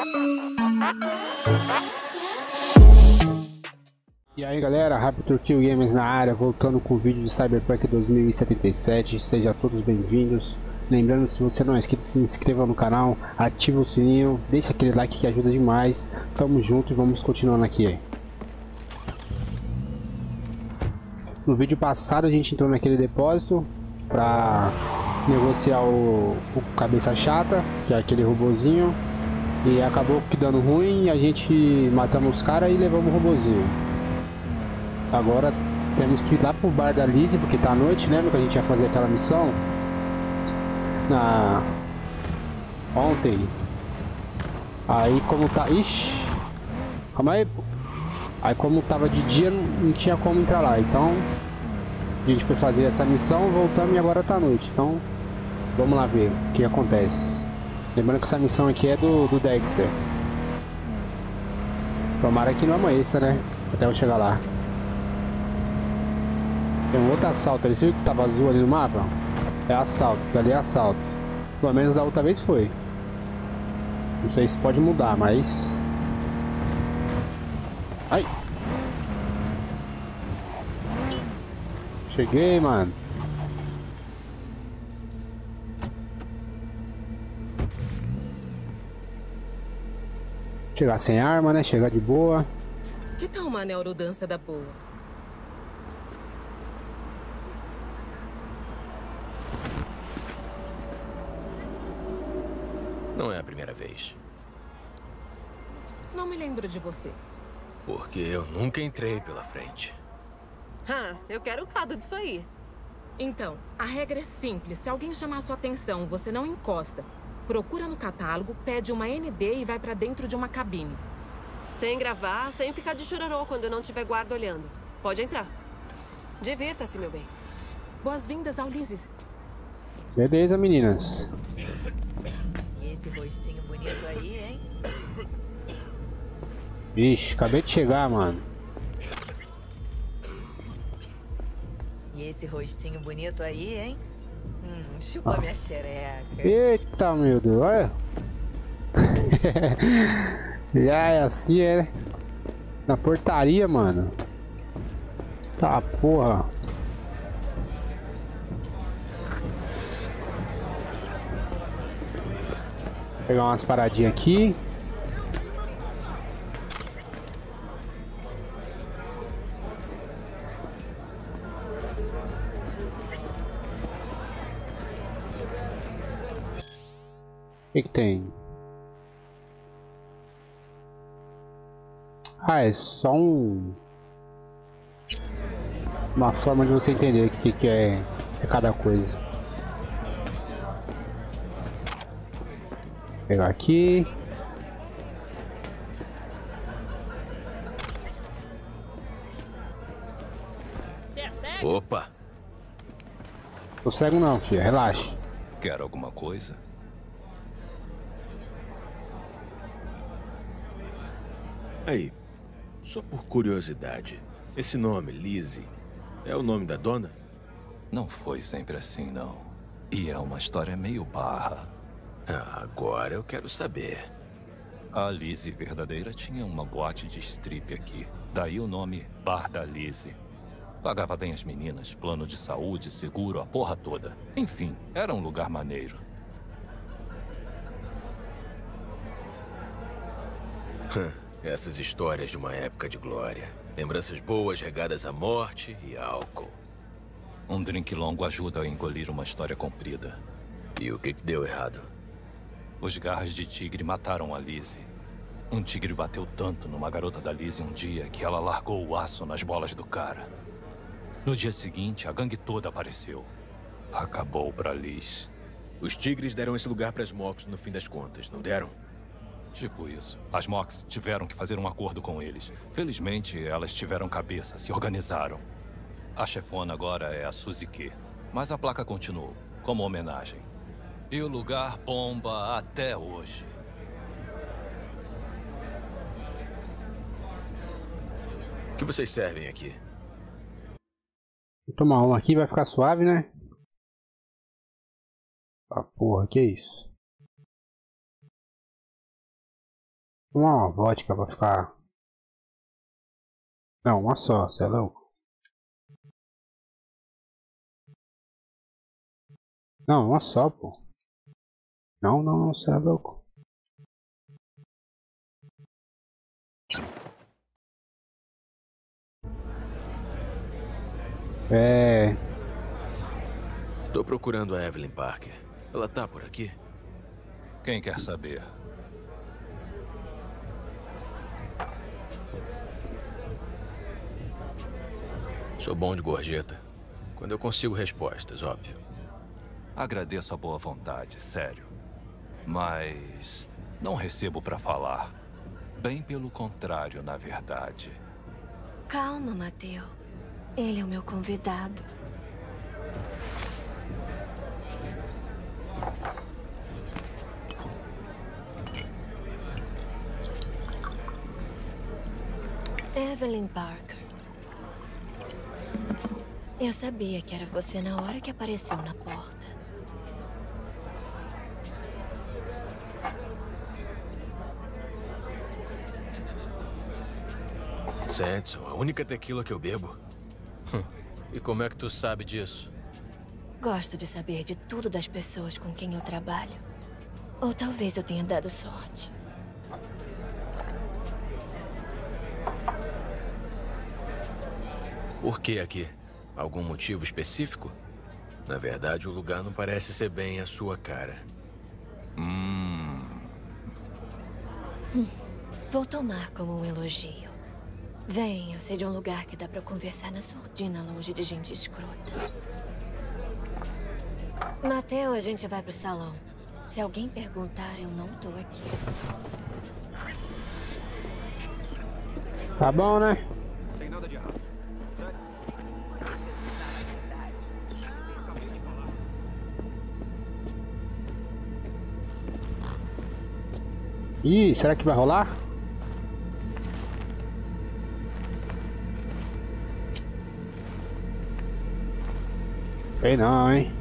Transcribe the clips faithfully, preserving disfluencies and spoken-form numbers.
E aí galera, RaptorKill Games na área, voltando com o vídeo de Cyberpunk dois mil e setenta e sete, sejam todos bem-vindos. Lembrando, se você não é inscrito, se inscreva no canal, ative o sininho, deixa aquele like que ajuda demais. Tamo junto e vamos continuando aqui. No vídeo passado a gente entrou naquele depósito pra negociar o, o cabeça chata, que é aquele robozinho, e acabou que dando ruim, a gente matamos os caras e levamos o robozinho. Agora temos que ir lá pro bar da Lizzie, porque tá à noite, lembra que a gente ia fazer aquela missão? Na... Ontem. Aí como tá... Ixi! Calma aí, pô. Aí como tava de dia, não, não tinha como entrar lá, então... A gente foi fazer essa missão, voltamos e agora tá à noite, então... Vamos lá ver o que acontece. Lembrando que essa missão aqui é do, do Dexter. Tomara que não amanheça, né? Até eu chegar lá. Tem um outro assalto ali, você viu que tava azul ali no mapa? É assalto, ali é assalto. Pelo menos da outra vez foi. Não sei se pode mudar, mas... Ai! Cheguei, mano. Chegar sem arma, né? Chegar de boa. Que tal uma neurodança da boa? Não é a primeira vez. Não me lembro de você. Porque eu nunca entrei pela frente. Ah, eu quero o cado disso aí. Então, a regra é simples. Se alguém chamar sua atenção, você não encosta. Procura no catálogo, pede uma N D e vai pra dentro de uma cabine. Sem gravar, sem ficar de chororô quando não tiver guarda olhando. Pode entrar. Divirta-se, meu bem. Boas-vindas ao Lizzie's. Beleza, meninas. E esse rostinho bonito aí, hein? Vixe, acabei de chegar, mano. E esse rostinho bonito aí, hein? Hum, chupa Ah. minha xereca. Eita, meu Deus, olha. Já é assim, é. Na portaria, mano. Tá, porra. Vou pegar umas paradinhas aqui. O que que tem? Ah, é só um... uma forma de você entender o que que é, é cada coisa. Vou pegar aqui. Opa! Tô cego não, filho, relaxa. Quer alguma coisa? Aí, só por curiosidade, esse nome, Lizzie, é o nome da dona? Não foi sempre assim, não. E é uma história meio barra. Ah, agora eu quero saber. A Lizzie verdadeira tinha uma boate de strip aqui. Daí o nome Bar da Lizzie. Pagava bem as meninas, plano de saúde, seguro, a porra toda. Enfim, era um lugar maneiro. Essas histórias de uma época de glória. Lembranças boas regadas à morte e álcool. Um drink longo ajuda a engolir uma história comprida. E o que que deu errado? Os garras de tigre mataram a Lizzie. Um tigre bateu tanto numa garota da Lizzie um dia que ela largou o aço nas bolas do cara. No dia seguinte, a gangue toda apareceu. Acabou pra Liz. Os tigres deram esse lugar para as Mox no fim das contas, não deram? Tipo isso. As Mox tiveram que fazer um acordo com eles. Felizmente, elas tiveram cabeça, se organizaram. A chefona agora é a Suzy Q. Mas a placa continuou, como homenagem. E o lugar bomba até hoje. O que vocês servem aqui? Vou tomar um aqui, vai ficar suave, né? Ah, porra, que isso? Uma vodka pra ficar... Não, uma só, você é louco? Não, uma só, pô. Não, não, não, você é louco. É... Tô procurando a Evelyn Parker. Ela tá por aqui? Quem quer saber? Sou bom de gorjeta. Quando eu consigo respostas, óbvio. Agradeço a boa vontade, sério. Mas não recebo pra falar. Bem pelo contrário, na verdade. Calma, Mateu. Ele é o meu convidado. Evelyn Parker. Eu sabia que era você na hora que apareceu na porta. Sanderson, a única tequila que eu bebo. E como é que tu sabe disso? Gosto de saber de tudo das pessoas com quem eu trabalho. Ou talvez eu tenha dado sorte. Por que aqui? Algum motivo específico? Na verdade, o lugar não parece ser bem a sua cara. Hum. Hum, vou tomar como um elogio. Vem, eu sei de um lugar que dá pra conversar na surdina, longe de gente escrota. Mateu, a gente vai pro salão. Se alguém perguntar, eu não tô aqui. Tá bom, né? Não tem nada de errado. Ih, será que vai rolar? Sei não, hein?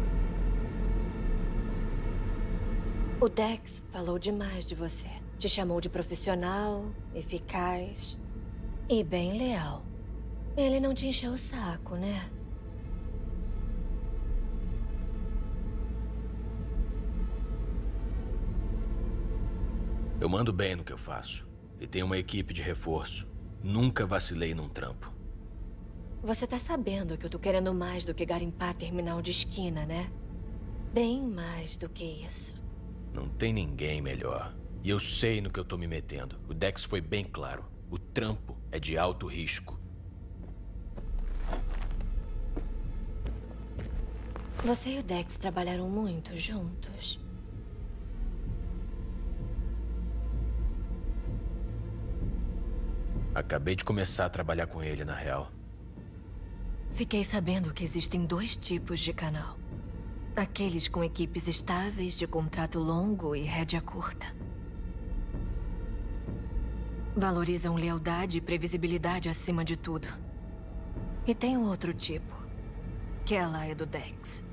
O Dex falou demais de você. Te chamou de profissional, eficaz e bem leal. Ele não te encheu o saco, né? Eu mando bem no que eu faço. E tenho uma equipe de reforço. Nunca vacilei num trampo. Você tá sabendo que eu tô querendo mais do que garimpar terminal de esquina, né? Bem mais do que isso. Não tem ninguém melhor. E eu sei no que eu tô me metendo. O Dex foi bem claro. O trampo é de alto risco. Você e o Dex trabalharam muito juntos. Acabei de começar a trabalhar com ele, na real. Fiquei sabendo que existem dois tipos de canal. Aqueles com equipes estáveis, de contrato longo e rédea curta. Valorizam lealdade e previsibilidade acima de tudo. E tem um outro tipo, que ela é do Dex.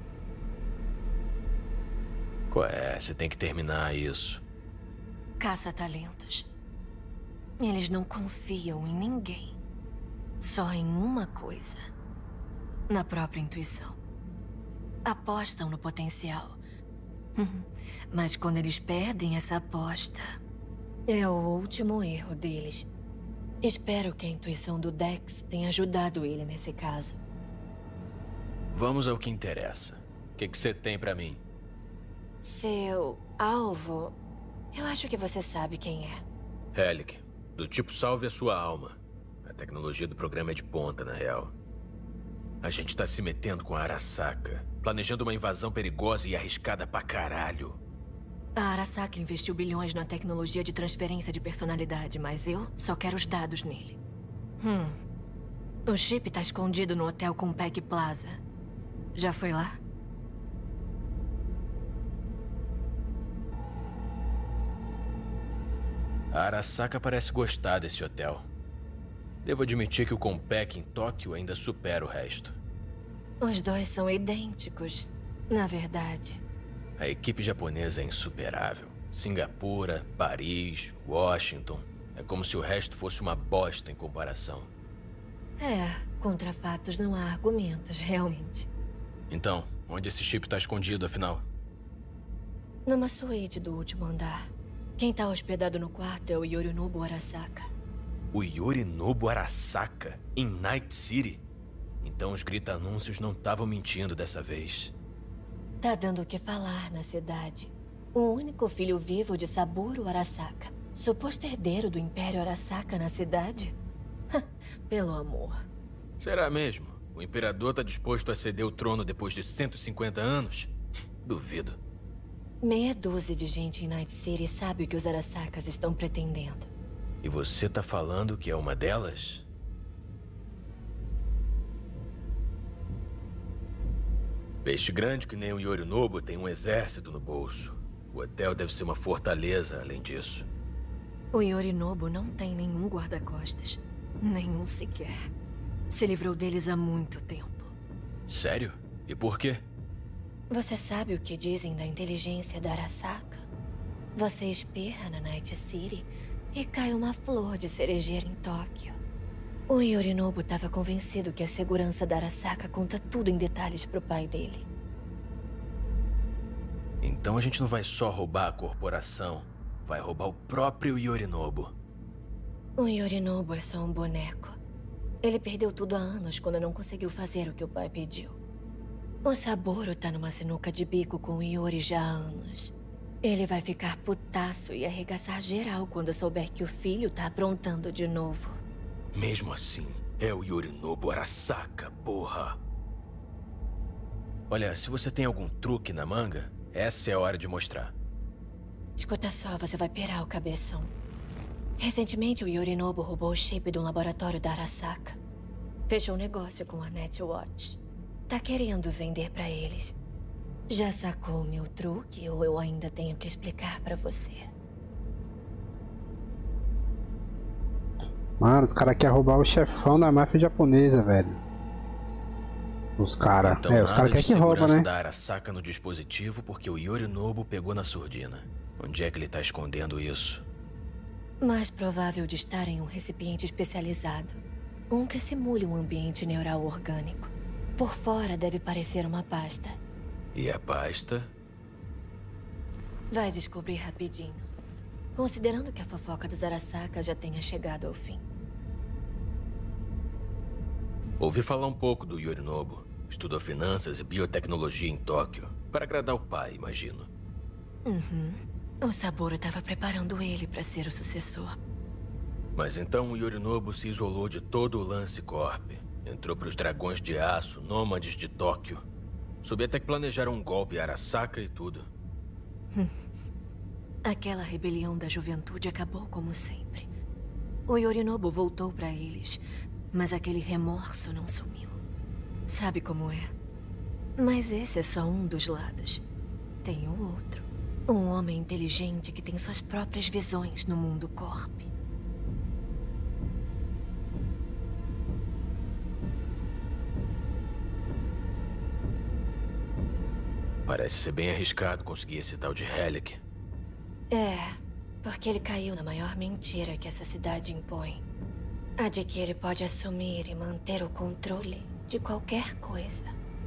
Qual é? Você tem que terminar isso. Caça-talentos. Eles não confiam em ninguém. Só em uma coisa. Na própria intuição. Apostam no potencial. Mas quando eles perdem essa aposta, é o último erro deles. Espero que a intuição do Dex tenha ajudado ele nesse caso. Vamos ao que interessa. O que que você tem pra mim? Seu alvo, eu acho que você sabe quem é. Helic. Do tipo salve a sua alma. A tecnologia do programa é de ponta, na real. A gente tá se metendo com a Arasaka, planejando uma invasão perigosa e arriscada pra caralho. A Arasaka investiu bilhões na tecnologia de transferência de personalidade, mas eu só quero os dados nele. Hum. O chip tá escondido no hotel Compaq Plaza. Já foi lá? A Arasaka parece gostar desse hotel. Devo admitir que o Compaq em Tóquio ainda supera o resto. Os dois são idênticos, na verdade. A equipe japonesa é insuperável. Singapura, Paris, Washington. É como se o resto fosse uma bosta em comparação. É, contra fatos não há argumentos, realmente. Então, onde esse chip tá escondido, afinal? Numa suíte do último andar. Quem tá hospedado no quarto é o Yorinobu Arasaka. O Yorinobu Arasaka? Em Night City? Então os grita-anúncios não estavam mentindo dessa vez. Tá dando o que falar na cidade. O único filho vivo de Saburo Arasaka. Suposto herdeiro do Império Arasaka na cidade? Pelo amor. Será mesmo? O Imperador tá disposto a ceder o trono depois de cento e cinquenta anos? Duvido. Meia dúzia de gente em Night City sabe o que os Arasakas estão pretendendo. E você tá falando que é uma delas? Peixe grande que nem o Yorinobu tem um exército no bolso. O hotel deve ser uma fortaleza, além disso. O Yorinobu não tem nenhum guarda-costas. Nenhum sequer. Se livrou deles há muito tempo. Sério? E por quê? Você sabe o que dizem da inteligência da Arasaka? Você espirra na Night City e cai uma flor de cerejeira em Tóquio. O Yorinobu estava convencido que a segurança da Arasaka conta tudo em detalhes pro pai dele. Então a gente não vai só roubar a corporação, vai roubar o próprio Yorinobu. O Yorinobu é só um boneco. Ele perdeu tudo há anos quando não conseguiu fazer o que o pai pediu. O Saburo tá numa sinuca de bico com o Yori já há anos. Ele vai ficar putaço e arregaçar geral quando souber que o filho tá aprontando de novo. Mesmo assim, é o Yorinobu Arasaka, porra. Olha, se você tem algum truque na manga, essa é a hora de mostrar. Escuta só, você vai pirar o cabeção. Recentemente, o Yorinobu roubou o chip de um laboratório da Arasaka. Fechou um negócio com a Netwatch. Tá querendo vender pra eles. Já sacou o meu truque ou eu ainda tenho que explicar pra você? Mano, os caras querem roubar o chefão da máfia japonesa, velho. Os caras. Então, é, os caras querem que rouba, né? Da Arasaka no dispositivo porque o Yorinobu pegou na surdina. Onde é que ele tá escondendo isso? Mais provável de estar em um recipiente especializado. Um que simule um ambiente neural orgânico. Por fora deve parecer uma pasta. E a pasta? Vai descobrir rapidinho. Considerando que a fofoca dos Arasaka já tenha chegado ao fim. Ouvi falar um pouco do Yorinobu. Estudou finanças e biotecnologia em Tóquio. Para agradar o pai, imagino. Uhum. O Saburo estava preparando ele para ser o sucessor. Mas então o Yorinobu se isolou de todo o Lance Corp. Entrou para os Dragões de Aço, nômades de Tóquio. Soube até que planejaram um golpe Arasaka e tudo. Aquela rebelião da juventude acabou como sempre. O Yorinobu voltou para eles, mas aquele remorso não sumiu. Sabe como é? Mas esse é só um dos lados. Tem o outro. Um homem inteligente que tem suas próprias visões no mundo Corp. Parece ser bem arriscado conseguir esse tal de Relic. É, porque ele caiu na maior mentira que essa cidade impõe. A de que ele pode assumir e manter o controle de qualquer coisa.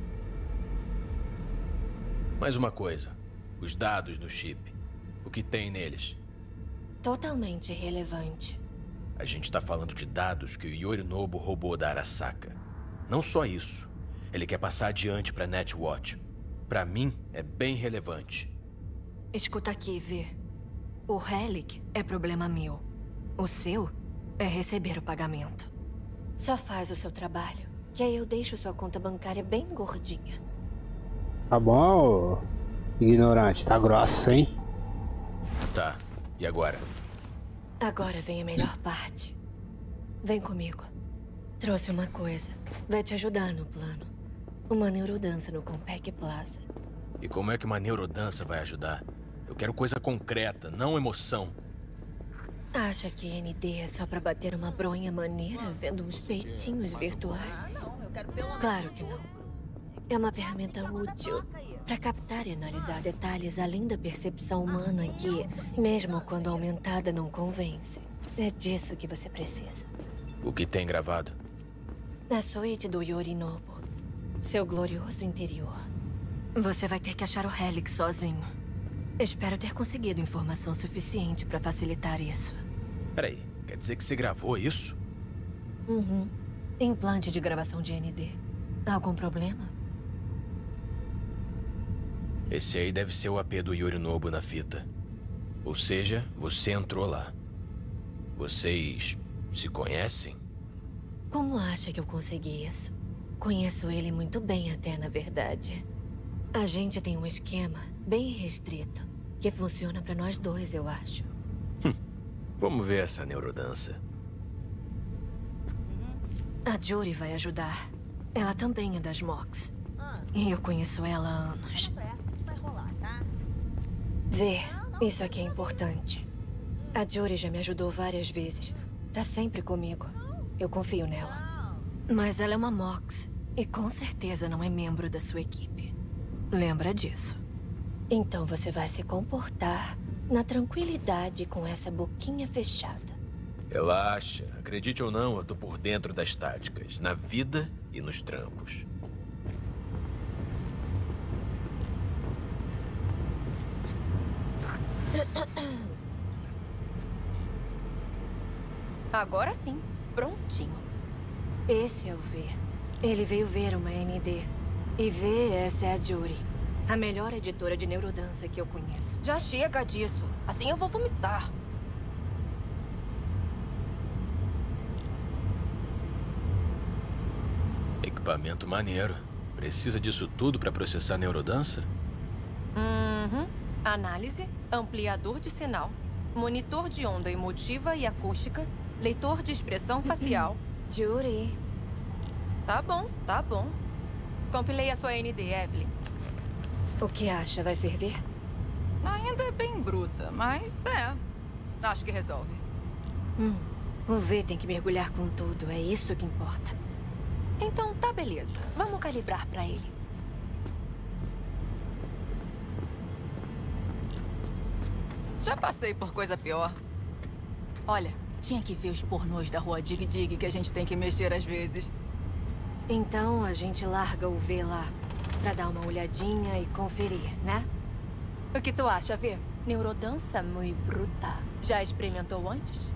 Mais uma coisa. Os dados do chip. O que tem neles? Totalmente irrelevante. A gente tá falando de dados que o Yorinobu roubou da Arasaka. Não só isso. Ele quer passar adiante pra Netwatch. Pra mim, é bem relevante. Escuta aqui, Vê. O Relic é problema meu. O seu é receber o pagamento. Só faz o seu trabalho, que aí eu deixo sua conta bancária bem gordinha. Tá bom, ignorante. Tá grossa, hein? Tá. E agora? Agora vem a melhor parte. Vem comigo. Trouxe uma coisa. Vai te ajudar no plano. Uma neurodança no Compaq Plaza. E como é que uma neurodança vai ajudar? Eu quero coisa concreta, não emoção. Acha que N D é só pra bater uma bronha maneira vendo uns peitinhos virtuais? Claro que não. É uma ferramenta útil para captar e analisar detalhes além da percepção humana que, mesmo quando aumentada, não convence. É disso que você precisa. O que tem gravado? A suíte do Yorinobu. Seu glorioso interior. Você vai ter que achar o Helix sozinho. Espero ter conseguido informação suficiente para facilitar isso. Peraí, quer dizer que você gravou isso? Uhum. Implante de gravação de N D. Algum problema? Esse aí deve ser o A P do Yorinobu na fita. Ou seja, você entrou lá. Vocês se conhecem? Como acha que eu consegui isso? Conheço ele muito bem até, na verdade. A gente tem um esquema bem restrito que funciona para nós dois, eu acho. Hum. Vamos ver essa neurodança. A Juri vai ajudar. Ela também é das Mox. E eu conheço ela há anos. Vê, isso aqui é importante. A Juri já me ajudou várias vezes. Tá sempre comigo. Eu confio nela. Mas ela é uma Mox. E com certeza não é membro da sua equipe. Lembra disso. Então você vai se comportar na tranquilidade com essa boquinha fechada. Relaxa. Acredite ou não, eu tô por dentro das táticas. Na vida e nos trampos. Agora sim. Prontinho. Esse é o V. Ele veio ver uma N D. E V, essa é a Juri. A melhor editora de neurodança que eu conheço. Já chega disso. Assim eu vou vomitar. Equipamento maneiro. Precisa disso tudo para processar neurodança? Uhum. Análise, ampliador de sinal, monitor de onda emotiva e acústica, leitor de expressão facial. Juri. Tá bom, tá bom. Compilei a sua N D, Evelyn. O que acha? Vai servir? Ainda é bem bruta, mas é. Acho que resolve. Hum. O V tem que mergulhar com tudo. É isso que importa. Então tá, beleza. Vamos calibrar pra ele. Já passei por coisa pior. Olha, tinha que ver os pornôs da rua Dig Dig que a gente tem que mexer às vezes. Então a gente larga o V lá pra dar uma olhadinha e conferir, né? O que tu acha, V? Neurodança muito bruta. Já experimentou antes?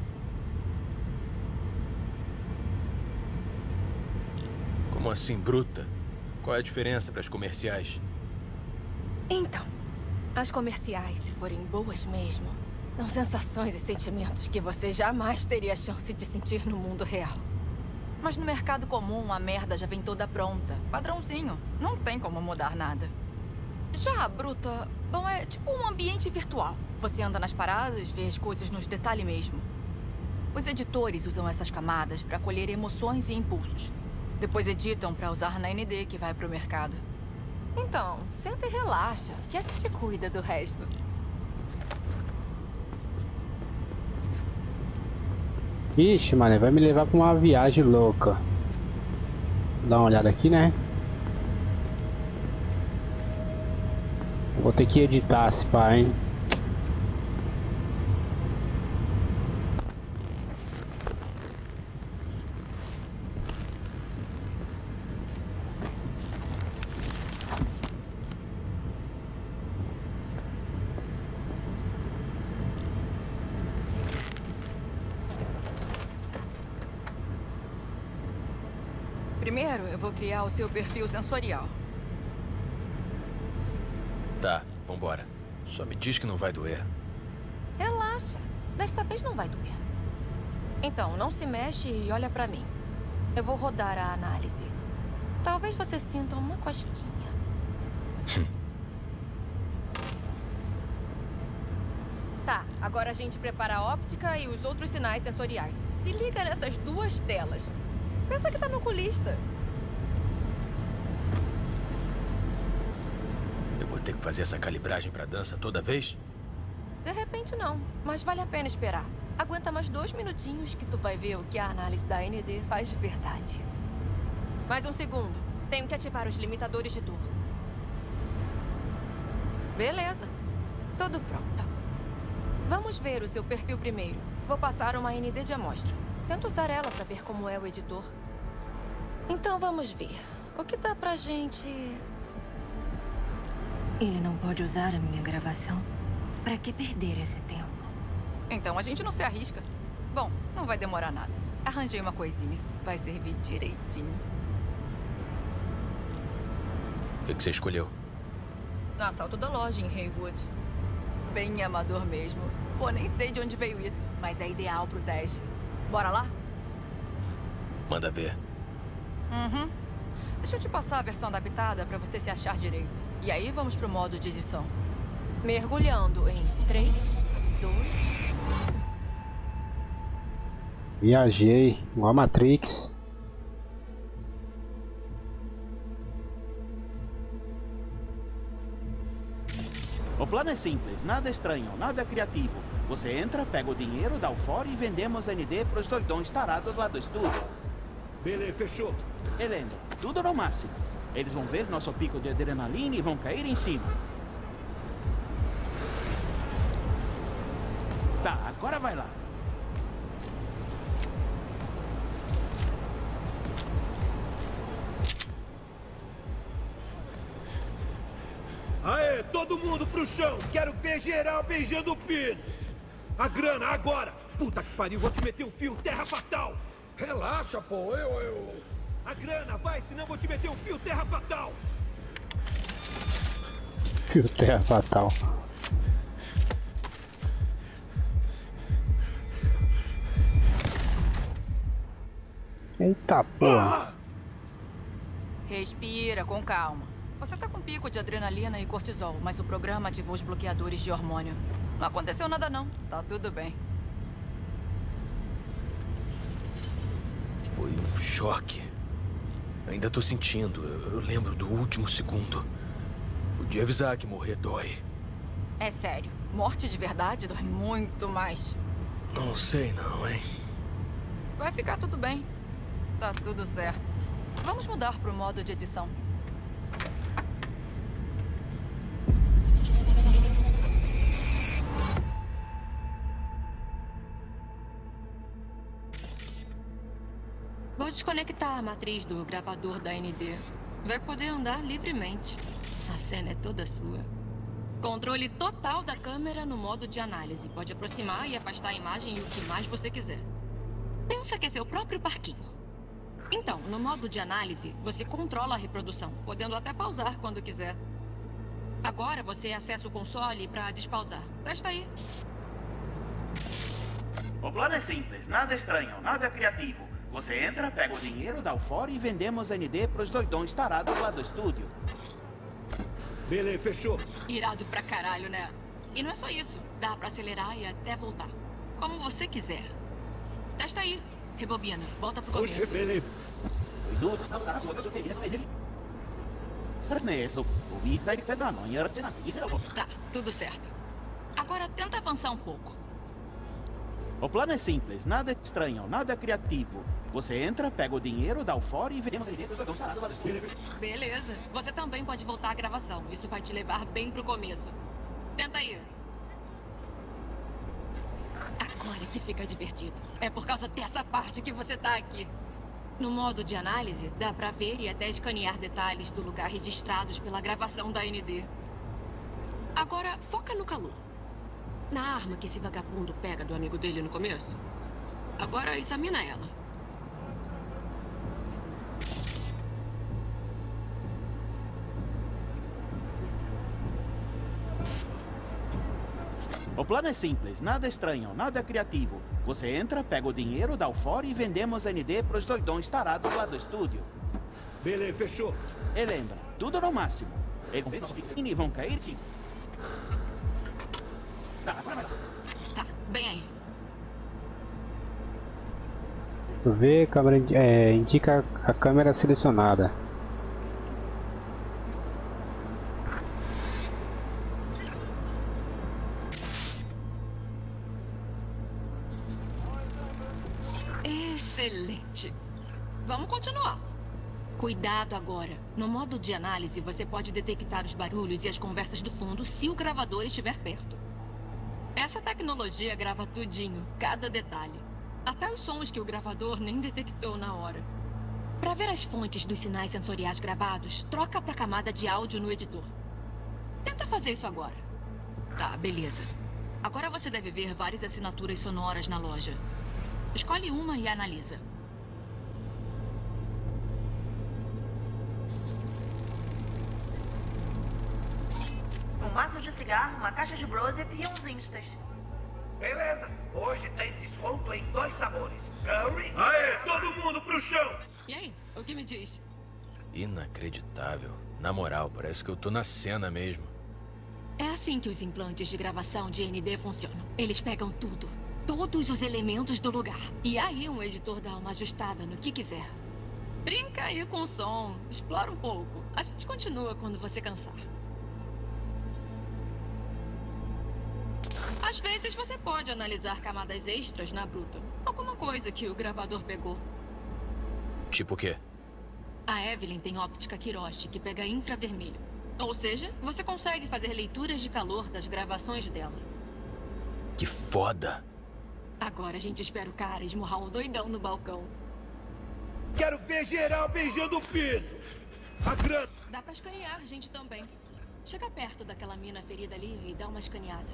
Como assim, bruta? Qual é a diferença para as comerciais? Então, as comerciais, se forem boas mesmo, são sensações e sentimentos que você jamais teria chance de sentir no mundo real. Mas no mercado comum, a merda já vem toda pronta. Padrãozinho. Não tem como mudar nada. Já a bruta, bom, é tipo um ambiente virtual. Você anda nas paradas, vê as coisas nos detalhes mesmo. Os editores usam essas camadas para colher emoções e impulsos. Depois editam para usar na N D que vai pro mercado. Então, senta e relaxa, que a gente cuida do resto. Ixi, mano, vai me levar pra uma viagem louca. Dá uma olhada aqui, né? Vou ter que editar esse pá, hein? Primeiro, eu vou criar o seu perfil sensorial. Tá, vambora. Só me diz que não vai doer. Relaxa. Desta vez não vai doer. Então, não se mexe e olha pra mim. Eu vou rodar a análise. Talvez você sinta uma cosquinha. Tá, agora a gente prepara a óptica e os outros sinais sensoriais. Se liga nessas duas telas. Pensa que tá no oculista. Eu vou ter que fazer essa calibragem pra dança toda vez? De repente não, mas vale a pena esperar. Aguenta mais dois minutinhos que tu vai ver o que a análise da N D faz de verdade. Mais um segundo. Tenho que ativar os limitadores de turno. Beleza. Tudo pronto. Vamos ver o seu perfil primeiro. Vou passar uma N D de amostra. Tento usar ela para ver como é o editor. Então vamos ver. O que dá pra gente... Ele não pode usar a minha gravação. Pra que perder esse tempo? Então a gente não se arrisca. Bom, não vai demorar nada. Arranjei uma coisinha. Vai servir direitinho. O que, que você escolheu? No assalto da loja em Haywood. Bem amador mesmo. Pô, nem sei de onde veio isso, mas é ideal pro teste. Bora lá? Manda ver. Uhum. Deixa eu te passar a versão adaptada pra você se achar direito. E aí vamos pro modo de edição. Mergulhando em três, dois... Viajei, igual a Matrix. O plano é simples, nada estranho, nada criativo. Você entra, pega o dinheiro, dá o fora e vendemos N D pros doidões tarados lá do estúdio. Beleza, fechou. Helena, tudo no máximo. Eles vão ver nosso pico de adrenalina e vão cair em cima. Tá, agora vai lá. Aê, todo mundo pro chão! Quero ver geral beijando o piso! A grana, agora! Puta que pariu, vou te meter um fio, terra fatal! Relaxa, pô, eu, eu... A grana, vai, senão vou te meter um fio, terra fatal! Fio terra fatal. Eita porra! Respira com calma. Você tá com pico de adrenalina e cortisol, mas o programa ativou os bloqueadores de hormônio. Não aconteceu nada não, tá tudo bem. Foi um choque. Ainda tô sentindo. Eu, eu lembro do último segundo. Podia avisar que morrer dói. É sério. Morte de verdade dói muito mais. Não sei não, hein? Vai ficar tudo bem. Tá tudo certo. Vamos mudar pro modo de edição. Vou desconectar a matriz do gravador da N D. Vai poder andar livremente. A cena é toda sua. Controle total da câmera no modo de análise. Pode aproximar e afastar a imagem e o que mais você quiser. Pensa que é seu próprio parquinho. Então, no modo de análise, você controla a reprodução, podendo até pausar quando quiser. Agora você acessa o console para despausar. Testa aí. O plano é simples, nada estranho, nada criativo. Você entra, pega o dinheiro, dá o fora e vendemos N D pros doidões tarados lá do estúdio. Beleza, fechou. Irado pra caralho, né? E não é só isso. Dá pra acelerar e até voltar. Como você quiser. Testa aí. Rebobina. Volta pro começo. Oxe, beleza. Tá, tudo certo. Agora tenta avançar um pouco. O plano é simples, nada estranho, nada criativo. Você entra, pega o dinheiro, dá o fora e vendemos N D pros doidões tarados lá do estúdio. Beleza. Você também pode voltar à gravação. Isso vai te levar bem pro começo. Tenta aí. Agora que fica divertido. É por causa dessa parte que você tá aqui. No modo de análise, dá pra ver e até escanear detalhes do lugar registrados pela gravação da N D. Agora, foca no calor. Na arma que esse vagabundo pega do amigo dele no começo. Agora examina ela. O plano é simples, nada estranho, nada criativo. Você entra, pega o dinheiro, dá o fora e vendemos N D pros doidões tarados lá do estúdio. Beleza, fechou. E lembra, tudo no máximo. Eles vão ver nosso pequeno e vão cair sim. Tá, agora vai lá. Tá, bem aí. Ver, câmera, é, indica a câmera selecionada. Excelente. Vamos continuar. Cuidado agora. No modo de análise, você pode detectar os barulhos e as conversas do fundo se o gravador estiver perto. Essa tecnologia grava tudinho, cada detalhe. Até os sons que o gravador nem detectou na hora. Para ver as fontes dos sinais sensoriais gravados, troca para a camada de áudio no editor. Tenta fazer isso agora. Tá, beleza. Agora você deve ver várias assinaturas sonoras na loja. Escolhe uma e analisa. Um maço de cigarro, uma caixa de Broseph e uns instas. Beleza, hoje tem desconto em dois sabores. Curry. Aê, todo mundo pro chão! E aí, o que me diz? Inacreditável. Na moral, parece que eu tô na cena mesmo. É assim que os implantes de gravação de N D funcionam. Eles pegam tudo, todos os elementos do lugar. E aí um editor dá uma ajustada no que quiser. Brinca aí com o som, explora um pouco. A gente continua quando você cansar. Às vezes você pode analisar camadas extras na bruta. Alguma coisa que o gravador pegou. Tipo o quê? A Evelyn tem óptica Kiroshi, que pega infravermelho. Ou seja, você consegue fazer leituras de calor das gravações dela. Que foda! Agora a gente espera o cara esmurrar o doidão no balcão. Quero ver geral beijando o piso! A grana... Dá pra escanear a gente também. Chega perto daquela mina ferida ali e dá uma escaneada.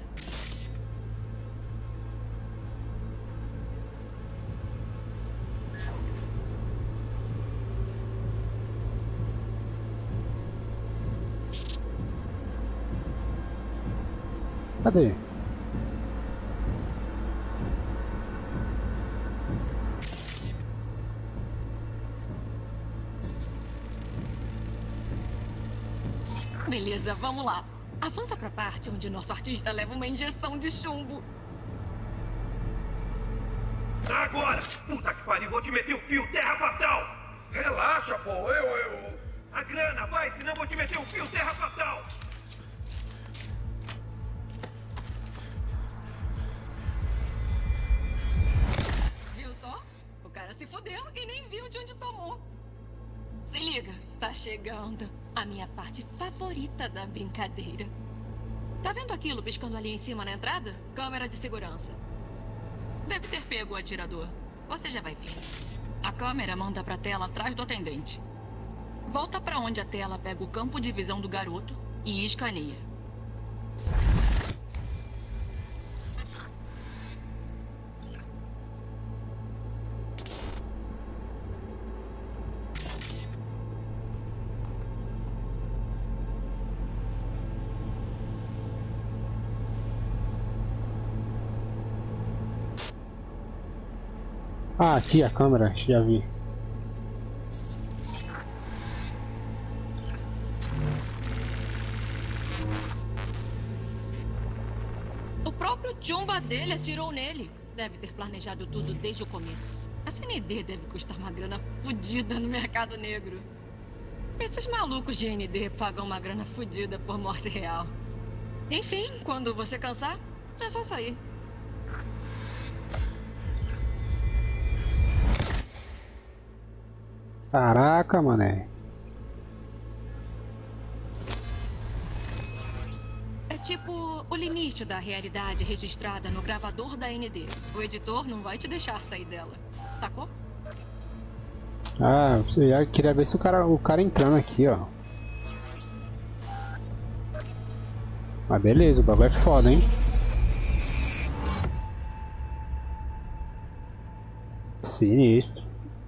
Cadê? Beleza, vamos lá. Avança pra parte onde nosso artista leva uma injeção de chumbo. Agora! Puta que pariu, vou te meter o fio, terra fatal! Relaxa, pô, eu, eu... A grana, vai, senão vou te meter o fio, terra fatal! Viu só? O cara se fodeu e nem viu de onde tomou. Se liga, tá chegando a minha parte favorita da brincadeira. Tá vendo aquilo piscando ali em cima na entrada? Câmera de segurança. Deve ter pego o atirador. Você já vai ver. A câmera manda pra tela atrás do atendente. Volta pra onde a tela pega o campo de visão do garoto e escaneia. Ah, aqui a câmera, já vi. O próprio Jumba dele atirou nele. Deve ter planejado tudo desde o começo. A N D deve custar uma grana fodida no mercado negro. Esses malucos de N D pagam uma grana fodida por morte real. Enfim, quando você cansar, é só sair. Caraca, mané. É tipo o limite da realidade registrada no gravador da N D. O editor não vai te deixar sair dela. Sacou? Ah, eu já queria ver se o cara, o cara entrando aqui, ó. Mas beleza, o bagulho é foda, hein? Sinistro.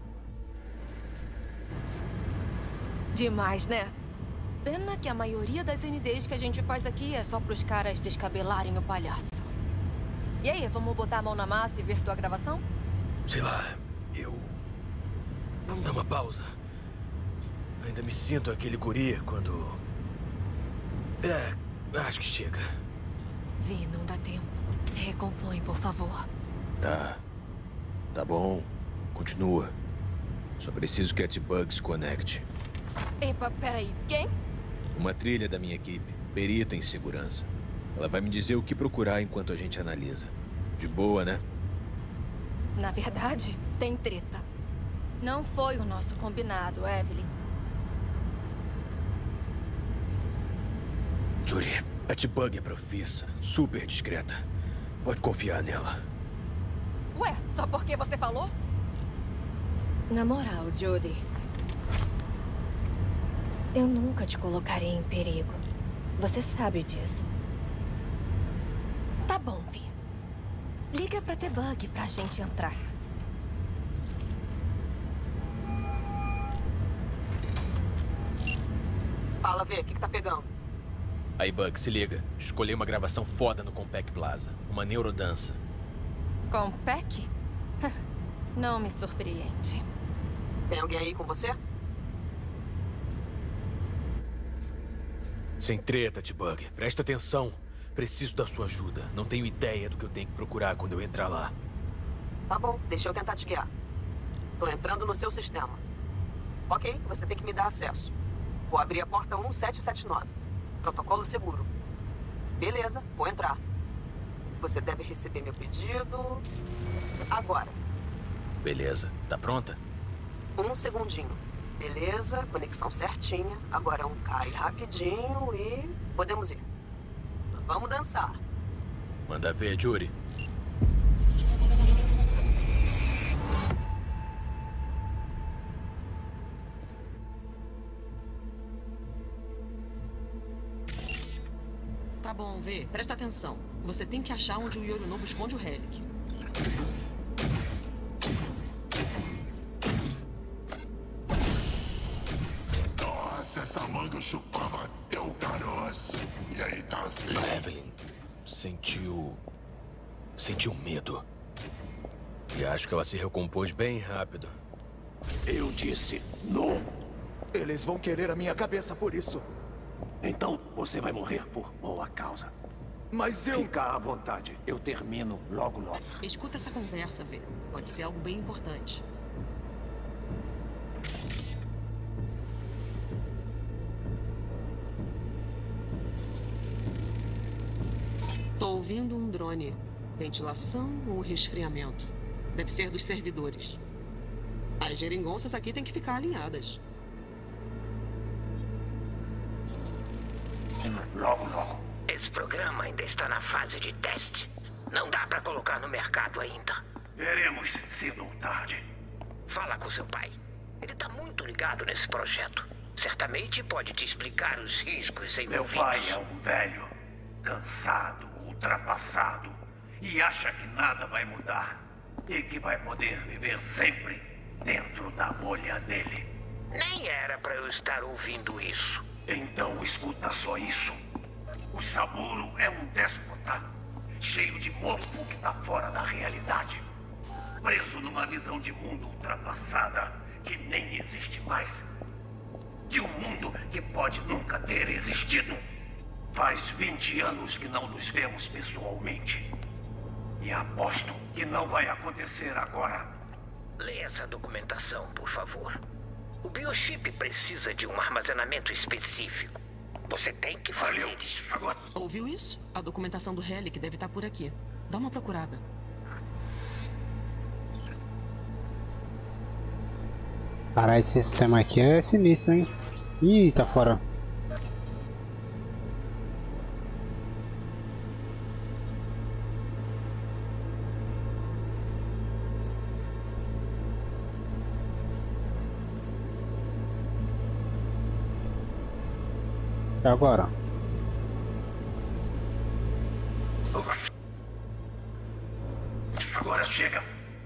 Demais, né? Pena que a maioria das N Ds que a gente faz aqui é só pros caras descabelarem o palhaço. E aí, vamos botar a mão na massa e ver tua gravação? Sei lá, eu... Vamos dar uma pausa. Ainda me sinto aquele guri quando... É, acho que chega. Vi, não dá tempo. Se recompõe, por favor. Tá. Tá bom. Continua. Só preciso que a T-Bugs conecte. Epa, peraí, quem? Uma trilha da minha equipe, perita em segurança. Ela vai me dizer o que procurar enquanto a gente analisa. De boa, né? Na verdade, tem treta. Não foi o nosso combinado, Evelyn. Judy, a T-Bug é profissa, super discreta. Pode confiar nela. Ué, só porque você falou? Na moral, Judy, eu nunca te colocaria em perigo. Você sabe disso. Tá bom, Vi. Liga pra T-Bug pra gente entrar. Fala, Vê, o que, que tá pegando? Aí, Bug, se liga. Escolhi uma gravação foda no Compaq Plaza. Uma neurodança. Compaq? Não me surpreende. Tem alguém aí com você? Sem treta, T-Bug. Presta atenção. Preciso da sua ajuda. Não tenho ideia do que eu tenho que procurar quando eu entrar lá. Tá bom, deixa eu tentar te guiar. Tô entrando no seu sistema. Ok, você tem que me dar acesso. Vou abrir a porta um sete sete nove. Protocolo seguro. Beleza, vou entrar. Você deve receber meu pedido... agora. Beleza. Tá pronta? Um segundinho. Beleza, conexão certinha. Agora um cai rapidinho e... podemos ir. Vamos dançar. Manda ver, Judy. Tá bom, Vê. Presta atenção. Você tem que achar onde o Yorinobu esconde o Relic. Nossa, essa manga chupava até o caroço. E aí, tá feio. A Evelyn sentiu... sentiu medo. E acho que ela se recompôs bem rápido. Eu disse não. Eles vão querer a minha cabeça por isso. Então, você vai morrer por boa causa. Mas eu... Fica à vontade. Eu termino logo, logo. Escuta essa conversa, Vê. Pode ser algo bem importante. Tô ouvindo um drone. Ventilação ou resfriamento? Deve ser dos servidores. As geringonças aqui têm que ficar alinhadas. Logo, logo. Esse programa ainda está na fase de teste. Não dá pra colocar no mercado ainda. Veremos cedo ou tarde. Fala com seu pai. Ele tá muito ligado nesse projeto. Certamente pode te explicar os riscos envolvidos. Meu pai é um velho, cansado, ultrapassado. E acha que nada vai mudar. E que vai poder viver sempre dentro da bolha dele. Nem era pra eu estar ouvindo isso. Então escuta só isso. O Saburo é um déspota, cheio de mofo que está fora da realidade. Preso numa visão de mundo ultrapassada que nem existe mais. De um mundo que pode nunca ter existido. Faz vinte anos que não nos vemos pessoalmente. E aposto que não vai acontecer agora. Leia essa documentação, por favor. O biochip precisa de um armazenamento específico. Você tem que fazer Valeu. isso. Agora. Ouviu isso? A documentação do Relic deve estar por aqui. Dá uma procurada. Caralho, esse sistema aqui é sinistro, hein? Ih, tá fora. E agora? Agora chega.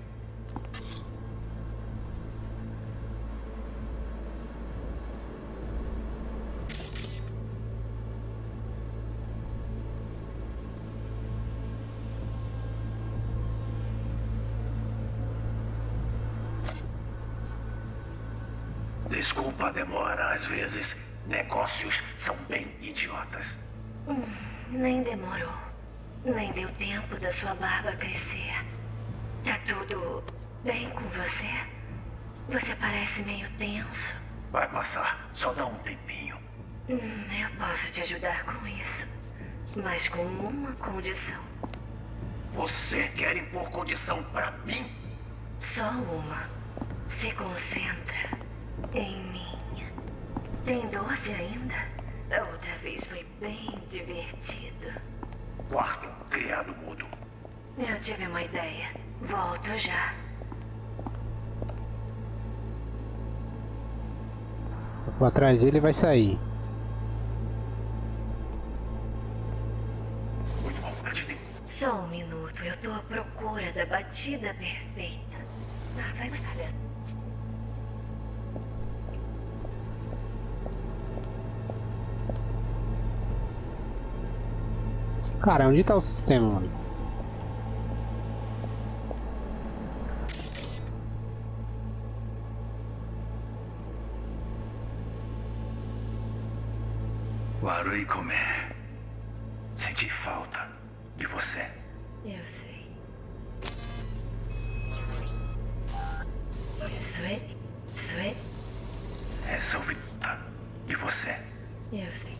Desculpa a demora, às vezes negócios são bem idiotas. Hum, nem demorou. Nem deu tempo da sua barba crescer. Tá tudo bem com você? Você parece meio tenso. Vai passar, só dá um tempinho. Hum, eu posso te ajudar com isso. Mas com uma condição. Você quer impor condição pra mim? Só uma. Se concentra em mim. Tem doce ainda? Da outra vez foi bem divertido. Quarto, criado mudo. Eu tive uma ideia. Volto já. Eu vou atrás dele e vai sair. Só um minuto, eu tô à procura da batida perfeita. Ah, vai gostar dela. Cara, onde tá o sistema, mano? Warui Kome. Senti falta de você. Eu sei. Isso é. Isso é. Essa falta de você. Eu sei.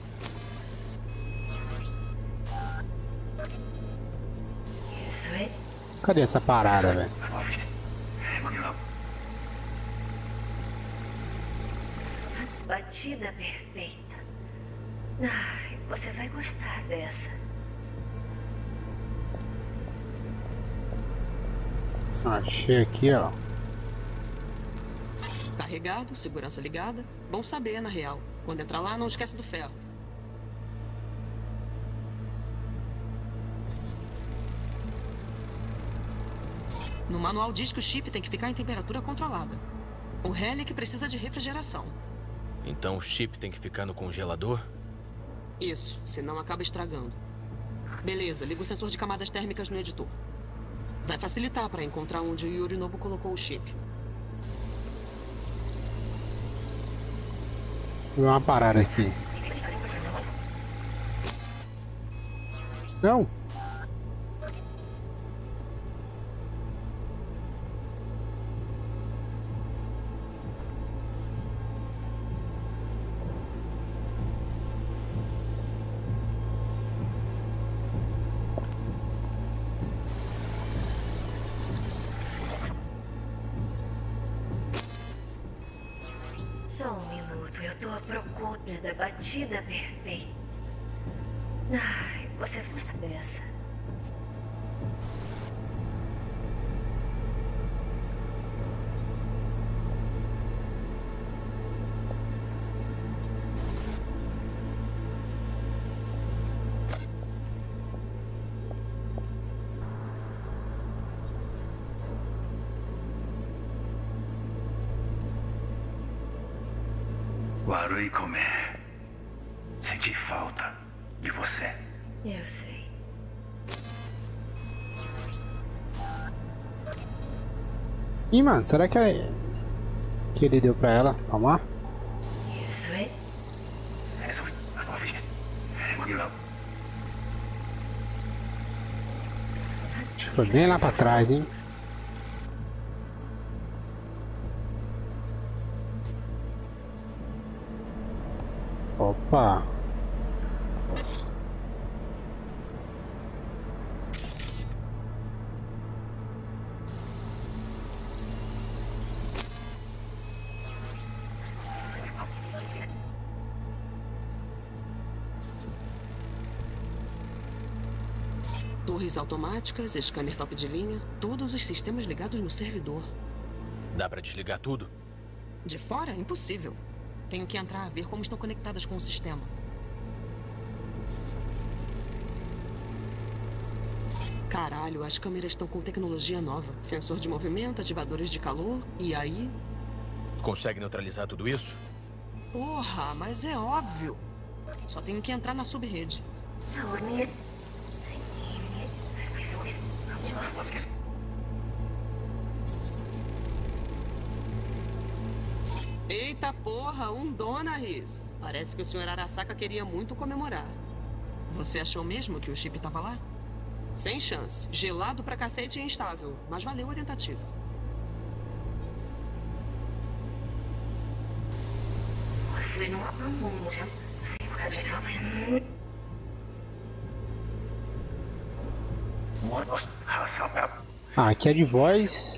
Isso é. Cadê essa parada, velho? Batida perfeita. Ai, você vai gostar dessa. Achei aqui, ó. Carregado, segurança ligada. Bom saber, na real. Quando entrar lá, não esquece do ferro. No manual diz que o chip tem que ficar em temperatura controlada. O Helic precisa de refrigeração. Então o chip tem que ficar no congelador? Isso, senão acaba estragando. Beleza, liga o sensor de camadas térmicas no editor. Vai facilitar para encontrar onde o Yorinobu colocou o chip. Vou uma parada aqui. Não. Só um minuto, eu tô à procura da batida perfeita. Ai, você vai gostar dessa. Warui Kome. Senti falta de você. Eu sei. Ih, mano, será que é que ele deu pra ela tomar? Isso é. Acho que foi bem lá pra trás, hein? Opa! Torres automáticas, scanner top de linha, todos os sistemas ligados no servidor. Dá pra desligar tudo? De fora, impossível. Tenho que entrar, ver como estão conectadas com o sistema. Caralho, as câmeras estão com tecnologia nova. Sensor de movimento, ativadores de calor, e aí... Consegue neutralizar tudo isso? Porra, mas é óbvio. Só tenho que entrar na subrede. Eita porra, um Donaris. Parece que o senhor Arasaka queria muito comemorar. Você achou mesmo que o chip tava lá? Sem chance. Gelado pra cacete e instável. Mas valeu a tentativa. Você não aprende. Ah, aqui é de voz.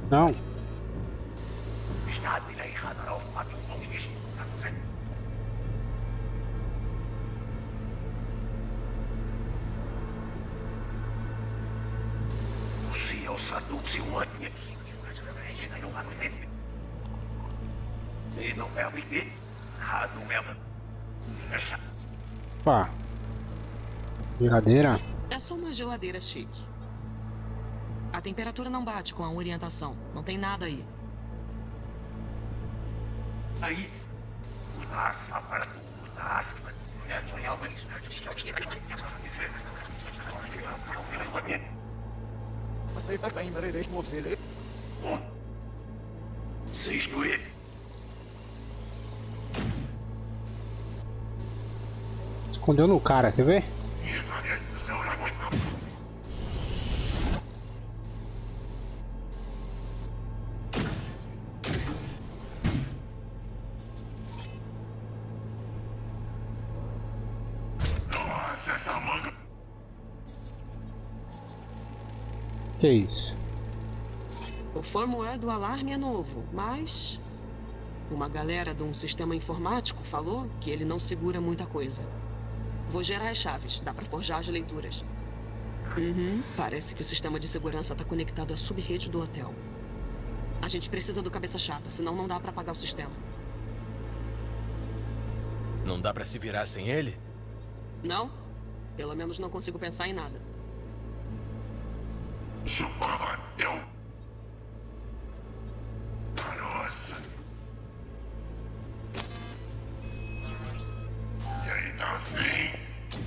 Não. Opa. Geladeira? É só uma geladeira chique. A temperatura não bate com a orientação. Não tem nada aí. Aí. Passa para tudo. Você tá caindo, né? Deixa você. Seis dois. Escondeu no cara, quer ver? Nossa, essa manga. Que isso? O firmware do alarme é novo, mas uma galera de um sistema informático falou que ele não segura muita coisa. Vou gerar as chaves, dá pra forjar as leituras. Uhum, parece que o sistema de segurança tá conectado à subrede do hotel. A gente precisa do cabeça chata, senão não dá pra apagar o sistema. Não dá pra se virar sem ele? Não? Pelo menos não consigo pensar em nada. Chupava eu. Nossa. E aí, tá assim?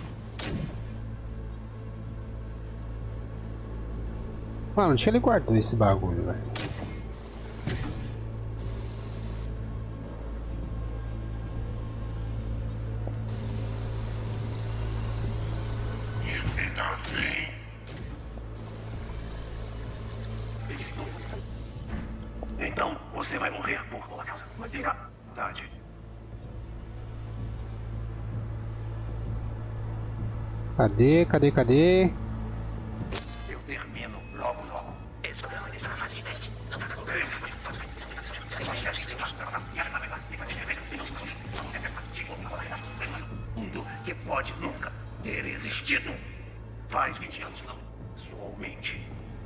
Mano, onde que ele guardou esse bagulho, velho? E tá assim? Então, você vai morrer por uma causa. Mas fica tarde. Cadê, cadê, cadê? Eu termino logo, logo. Esse programa está na fase de teste. Mundo que pode nunca ter existido. Faz vinte anos, não. Somente.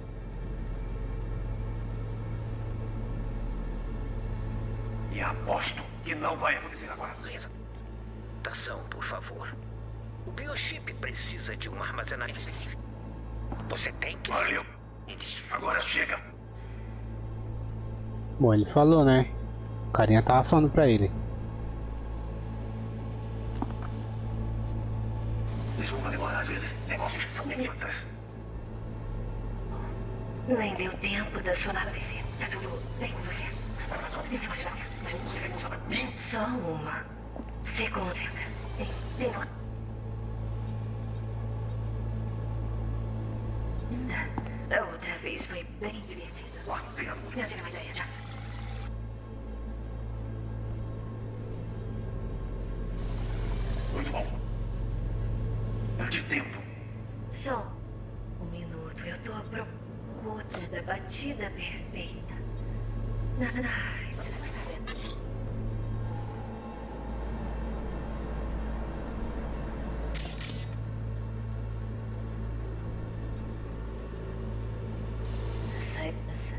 E aposto que não vai acontecer agora. Ação, por favor. O biochip precisa de um armazenamento específico. Você tem que... Valeu. Agora chega. Bom, ele falou, né? O carinha tava falando pra ele. Desculpa demorar às vezes. Negócios são idiotas. Nem deu tempo da sua lápis. Tá tudo bem com você? Só uma. Se concentra. Tem, tem uma. A outra vez foi bem divertida. Já tive uma ideia, já. Muito bom. Perdi tempo. Só um minuto. Eu tô à procura da batida perfeita. Ai, você não está vendo. Sai dessa.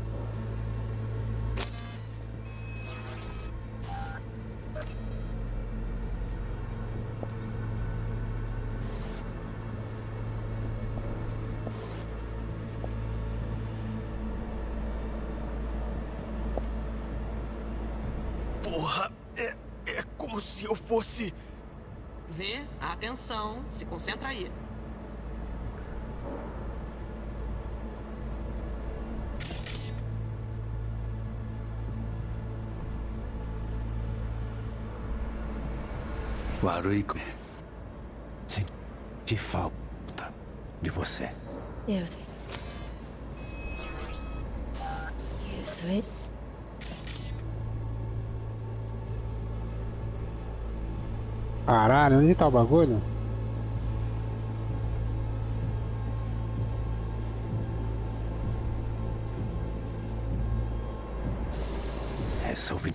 Porra, é, é como se eu fosse... Vê? Atenção, se concentra aí. Waruiko, senti falta de você. Eu sei. Isso é... Caralho, onde tá o bagulho? Resolvi.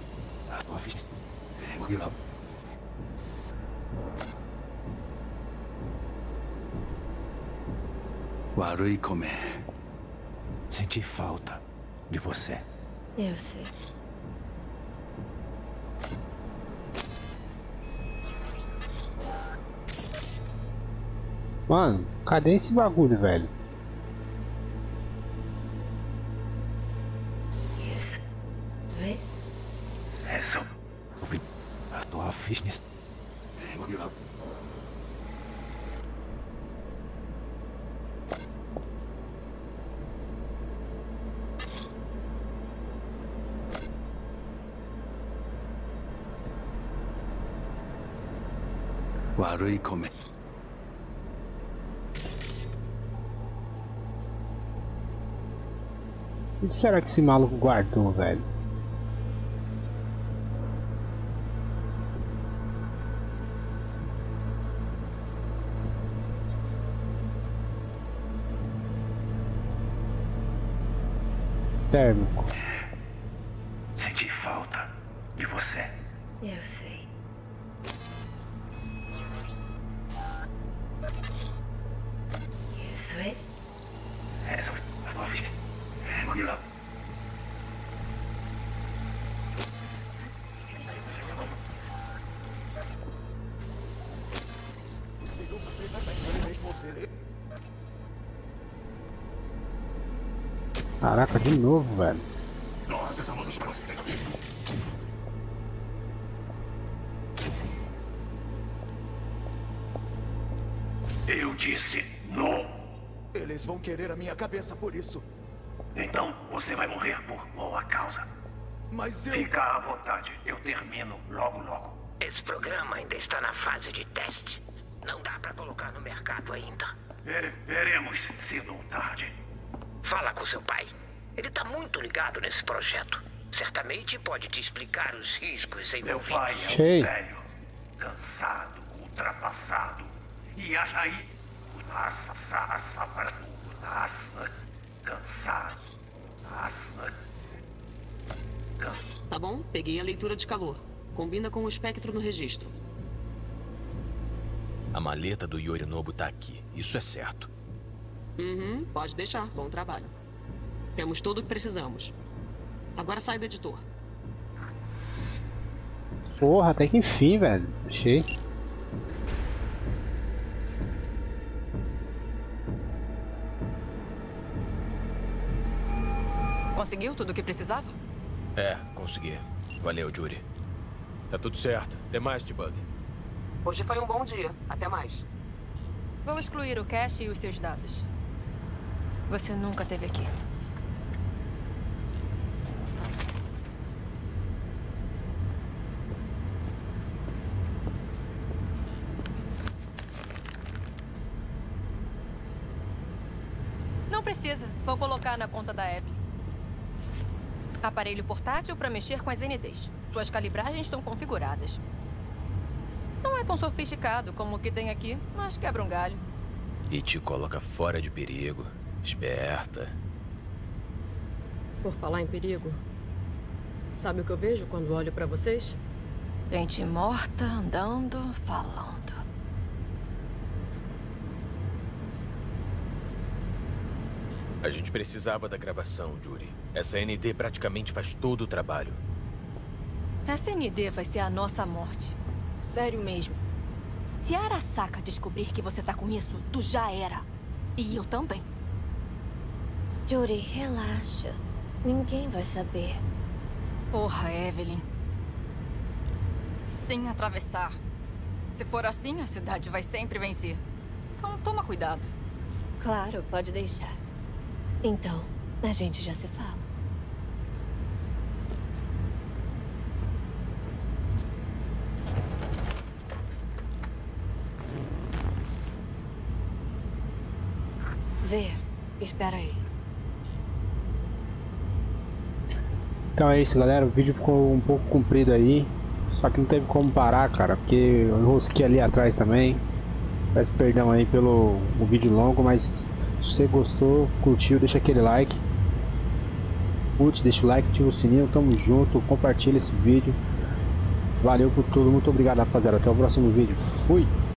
Warui Kome. Senti falta de você. Eu sei. Mano, cadê esse bagulho, velho? Isso. Vem. Isso. A tua fitness. Warui Kome. O que será que esse maluco guardou, velho? Térmico. Senti falta de você. Eu sei. Isso é. Essa a tua vida. Manila. Caraca, de novo, velho. Nossa, essa mão dos braços tem que vir. Eu disse não. Eles vão querer a minha cabeça por isso. Então você vai morrer por boa causa. Mas eu... Fica à vontade. Eu termino logo, logo. Esse programa ainda está na fase de teste. Não dá pra colocar no mercado ainda. Vere- veremos cedo ou tarde. Fala com seu pai. Ele tá muito ligado nesse projeto. Certamente pode te explicar os riscos Meu pai envolvidos. é um velho, cansado, ultrapassado. E aí, nossa, nossa, para tudo, nossa, cansado, nossa. Tá bom, peguei a leitura de calor. Combina com o espectro no registro. A maleta do Yorinobu tá aqui, isso é certo. Uhum, pode deixar. Bom trabalho. Temos tudo o que precisamos. Agora sai do editor. Porra, até que enfim, velho. Achei. Conseguiu tudo o que precisava? É, consegui. Valeu, Yuri. Tá tudo certo. Até mais, T-Bug. Hoje foi um bom dia. Até mais. Vou excluir o cache e os seus dados. Você nunca esteve aqui. Não precisa. Vou colocar na conta da Evelyn. Aparelho portátil para mexer com as N Ds. Suas calibragens estão configuradas. Não é tão sofisticado como o que tem aqui, mas quebra um galho. E te coloca fora de perigo. Esperta. Por falar em perigo, sabe o que eu vejo quando olho pra vocês? Gente morta, andando, falando. A gente precisava da gravação, Yuri. Essa N D praticamente faz todo o trabalho. Essa N D vai ser a nossa morte. Sério mesmo. Se a Arasaka descobrir que você tá com isso, tu já era. E eu também. Yuri, relaxa. Ninguém vai saber. Porra, Evelyn. Sem atravessar. Se for assim, a cidade vai sempre vencer. Então toma cuidado. Claro, pode deixar. Então, a gente já se fala. Vê, espera aí. Então é isso, galera. O vídeo ficou um pouco comprido aí. Só que não teve como parar, cara, porque eu enrosquei ali atrás também. Peço perdão aí pelo o vídeo longo, mas se você gostou, curtiu, deixa aquele like. curte, deixa o like, ativa o sininho, tamo junto, compartilha esse vídeo. Valeu por tudo, muito obrigado rapaziada, até o próximo vídeo, fui!